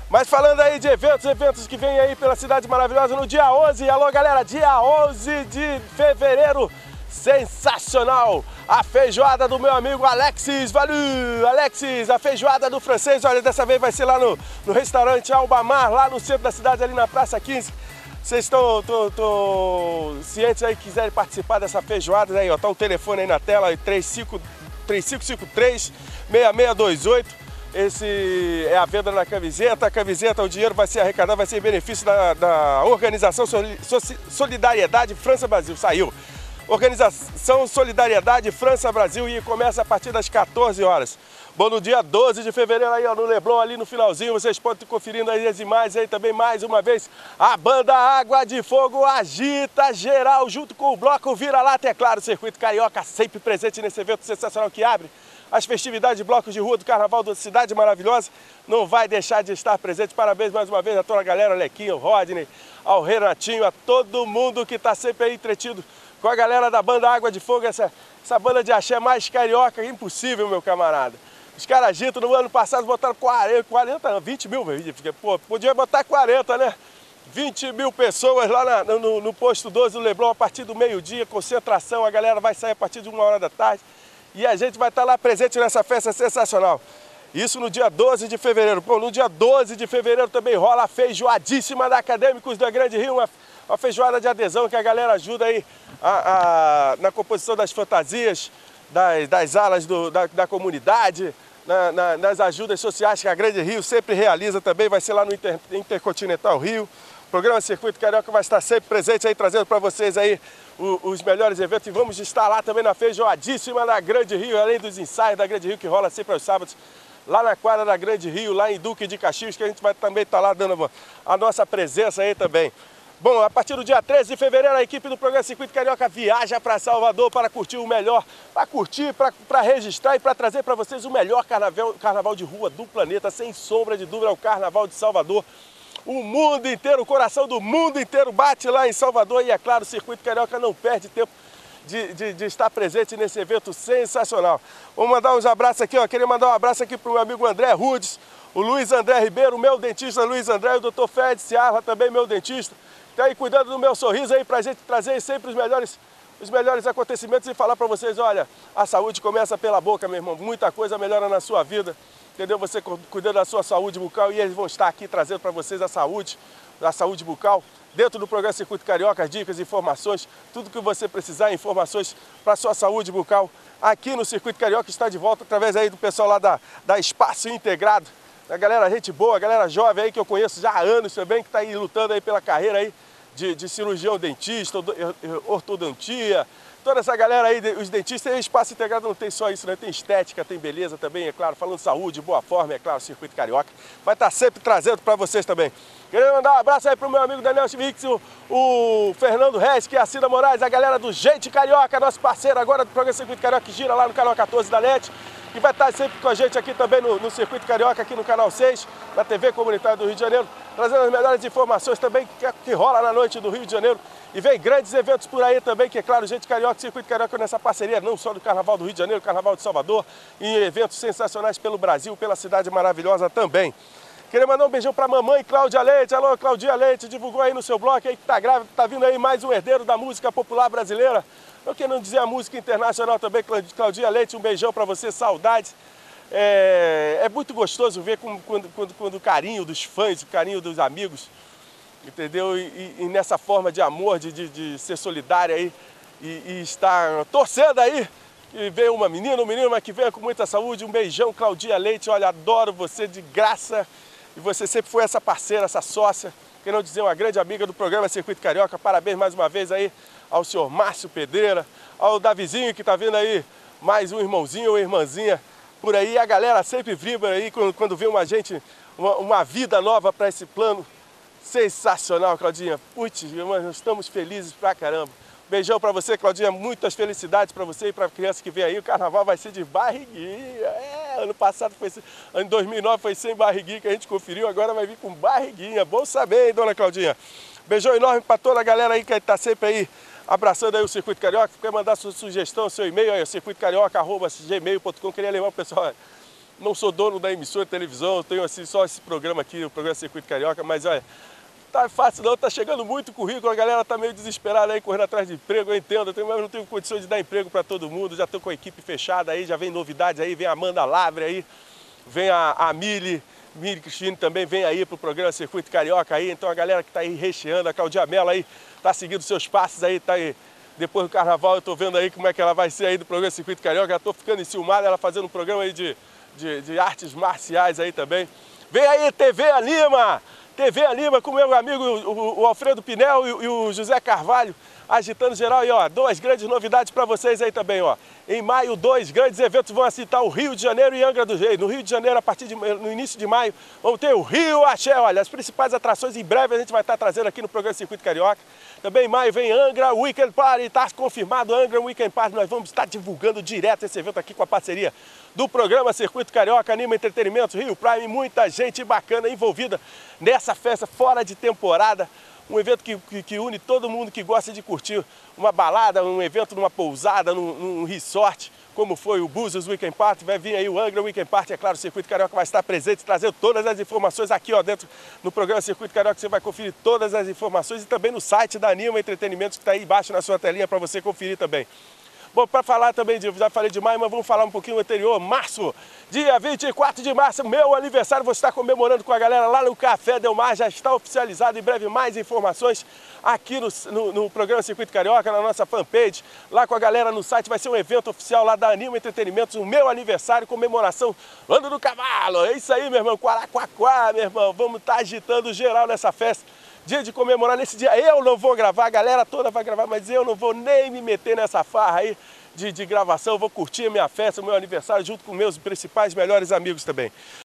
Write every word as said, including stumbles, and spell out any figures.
Mas falando aí de eventos, eventos que vêm aí pela cidade maravilhosa no dia onze. Alô, galera, dia onze de fevereiro. Sensacional! A feijoada do meu amigo Alexis, valeu! Alexis, a feijoada do francês, olha, dessa vez vai ser lá no, no restaurante Albamar, lá no centro da cidade, ali na Praça quinze. Vocês estão cientes aí que quiserem participar dessa feijoada, aí, ó, tá o telefone aí na tela, três cinco cinco três, seis seis dois oito. Esse é a venda na camiseta. A camiseta, o dinheiro vai ser arrecadado, vai ser em benefício da, da Organização Solidariedade França-Brasil. Saiu. Organização Solidariedade França-Brasil e começa a partir das quatorze horas. Bom, no dia doze de fevereiro aí, ó, no Leblon, ali no finalzinho, vocês podem estar conferindo aí as imagens aí também, mais uma vez. A banda Água de Fogo agita geral, junto com o bloco Vira-Lata, é claro, o Circuito Carioca sempre presente nesse evento sensacional que abre as festividades de blocos de rua do Carnaval da Cidade Maravilhosa. Não vai deixar de estar presente. Parabéns mais uma vez a toda a galera, ao Lequinho, ao Rodney, ao Renatinho, a todo mundo que está sempre aí entretido com a galera da banda Água de Fogo, essa, essa banda de axé mais carioca, impossível, meu camarada. Os caras agitam, no ano passado botaram quarenta, quarenta, vinte mil, pô, podia botar quarenta, né? vinte mil pessoas lá na, no, no posto doze do Leblon a partir do meio-dia, concentração, a galera vai sair a partir de uma hora da tarde e a gente vai estar lá presente nessa festa sensacional. Isso no dia doze de fevereiro. Pô, no dia doze de fevereiro também rola a feijoadíssima da Acadêmicos da Grande Rio, uma, uma feijoada de adesão que a galera ajuda aí a, a, na composição das fantasias, das, das alas do, da, da comunidade, na, na, nas ajudas sociais que a Grande Rio sempre realiza também, vai ser lá no Inter, Intercontinental Rio. O programa Circuito Carioca vai estar sempre presente aí, trazendo para vocês aí os, os melhores eventos. E vamos estar lá também na feijoadíssima da Grande Rio, além dos ensaios da Grande Rio que rola sempre aos sábados, lá na quadra da Grande Rio, lá em Duque de Caxias, que a gente vai também estar lá dando a nossa presença aí também. Bom, a partir do dia treze de fevereiro, a equipe do programa Circuito Carioca viaja para Salvador para curtir o melhor, para curtir, para registrar e para trazer para vocês o melhor carnaval, carnaval de rua do planeta, sem sombra de dúvida, é o Carnaval de Salvador. O mundo inteiro, o coração do mundo inteiro bate lá em Salvador e, é claro, o Circuito Carioca não perde tempo de, de, de estar presente nesse evento sensacional. Vou mandar uns abraços aqui, ó, queria mandar um abraço aqui para o meu amigo André Rudes, o Luiz André Ribeiro, meu dentista Luiz André, e o doutor Fred Ciarra, também meu dentista. Tá aí cuidando do meu sorriso aí pra gente trazer sempre os melhores, os melhores acontecimentos e falar pra vocês, olha, a saúde começa pela boca, meu irmão, muita coisa melhora na sua vida, entendeu? Você cuidando da sua saúde bucal e eles vão estar aqui trazendo pra vocês a saúde, a saúde bucal, dentro do programa Circuito Carioca, dicas, informações, tudo que você precisar, informações pra sua saúde bucal, aqui no Circuito Carioca está de volta através aí do pessoal lá da, da Espaço Integrado, a galera gente boa, a galera jovem aí que eu conheço já há anos também, que tá aí lutando aí pela carreira aí, De, de cirurgião dentista, ortodontia, toda essa galera aí, os dentistas, e Espaço Integrado não tem só isso, né? Tem estética, tem beleza também, é claro, falando saúde, boa forma, é claro, o Circuito Carioca vai estar sempre trazendo para vocês também. Queria mandar um abraço aí pro meu amigo Daniel Schmix, o, o Fernando Reis, que é a Cida Moraes, a galera do Gente Carioca, nosso parceiro agora do programa Circuito Carioca, que gira lá no canal quatorze da NET, que vai estar sempre com a gente aqui também no, no Circuito Carioca, aqui no canal seis, na T V Comunitária do Rio de Janeiro, trazendo as melhores informações também que, que rola na noite do Rio de Janeiro. E vem grandes eventos por aí também, que é claro, Gente Carioca, Circuito Carioca nessa parceria, não só do Carnaval do Rio de Janeiro, Carnaval de Salvador, e eventos sensacionais pelo Brasil, pela cidade maravilhosa também. Queria mandar um beijão pra mamãe Cláudia Leite. Alô, Claudinha Leite, divulgou aí no seu blog aí que tá grávida, tá vindo aí mais um herdeiro da música popular brasileira. Eu quero não dizer a música internacional também, Claudinha Leite, um beijão pra você, saudades. É, é muito gostoso ver como, quando, quando, quando o carinho dos fãs, o carinho dos amigos, entendeu? E, e, e nessa forma de amor, de, de, de ser solidária aí e, e estar torcendo aí. Que venha uma menina, um menino, mas que venha com muita saúde. Um beijão, Claudinha Leite, olha, adoro você de graça. E você sempre foi essa parceira, essa sócia, quer não dizer, uma grande amiga do programa Circuito Carioca. Parabéns mais uma vez aí ao senhor Márcio Pedreira, ao Davizinho que tá vindo aí, mais um irmãozinho ou irmãzinha por aí. A galera sempre vibra aí quando, quando vê uma gente, uma, uma vida nova para esse plano. Sensacional, Claudinha. Putz, nós estamos felizes pra caramba. Beijão pra você, Claudinha, muitas felicidades pra você e pra criança que vem aí. O carnaval vai ser de barriguinha. É, ano passado foi, ano dois mil e nove foi sem barriguinha que a gente conferiu, agora vai vir com barriguinha. Bom saber, hein, dona Claudinha? Beijão enorme pra toda a galera aí que tá sempre aí abraçando aí o Circuito Carioca. Quer mandar sua sugestão, seu e-mail aí, circuito carioca arroba gmail ponto com. Queria lembrar o pessoal, não sou dono da emissora de televisão, eu tenho assim, só esse programa aqui, o programa Circuito Carioca, mas olha, tá fácil não, tá chegando muito currículo, a galera tá meio desesperada aí, correndo atrás de emprego, eu entendo, eu tenho, mas não tenho condições de dar emprego para todo mundo, já tô com a equipe fechada aí, já vem novidades aí, vem a Amanda Lavre aí, vem a, a Mili, Mili Cristine também vem aí pro programa Circuito Carioca aí, então a galera que tá aí recheando, a Claudia Mello aí, tá seguindo seus passos aí, tá aí, depois do carnaval eu tô vendo aí como é que ela vai ser aí do programa Circuito Carioca, já tô ficando enciumado, ela fazendo um programa aí de, de, de artes marciais aí também. Vem aí T V Anima! T V Anima com meu amigo o, o Alfredo Pinel e, e o José Carvalho agitando geral. E ó, duas grandes novidades para vocês aí também, ó. Em maio, dois grandes eventos vão citar o Rio de Janeiro e Angra dos Reis. No Rio de Janeiro, a partir de, no início de maio, vamos ter o Rio Axé. Olha, as principais atrações em breve a gente vai estar trazendo aqui no programa Circuito Carioca. Também em maio vem Angra Weekend Party, está confirmado Angra Weekend Party. Nós vamos estar divulgando direto esse evento aqui com a parceria do programa Circuito Carioca, Anima Entretenimento, Rio Prime, muita gente bacana envolvida nessa festa fora de temporada. Um evento que, que, que une todo mundo que gosta de curtir uma balada, um evento numa pousada, num, num resort, como foi o Búzios Weekend Party. Vai vir aí o Angra Weekend Party, é claro, o Circuito Carioca vai estar presente, trazendo todas as informações aqui, ó, dentro no programa Circuito Carioca. Você vai conferir todas as informações e também no site da Anima Entretenimento, que está aí embaixo na sua telinha para você conferir também. Bom, para falar também, de, já falei de maio, mas vamos falar um pouquinho anterior, março, dia vinte e quatro de março, meu aniversário, vou estar comemorando com a galera lá no Café Del Mar, já está oficializado, em breve mais informações aqui no, no, no programa Circuito Carioca, na nossa fanpage, lá com a galera no site, vai ser um evento oficial lá da Anima Entretenimentos, o meu aniversário, comemoração, Ano do Cavalo, é isso aí, meu irmão, Quaraquaquá, meu irmão, vamos estar agitando geral nessa festa. Dia de comemorar, nesse dia eu não vou gravar, a galera toda vai gravar, mas eu não vou nem me meter nessa farra aí de, de gravação, eu vou curtir a minha festa, o meu aniversário junto com meus principais melhores amigos também.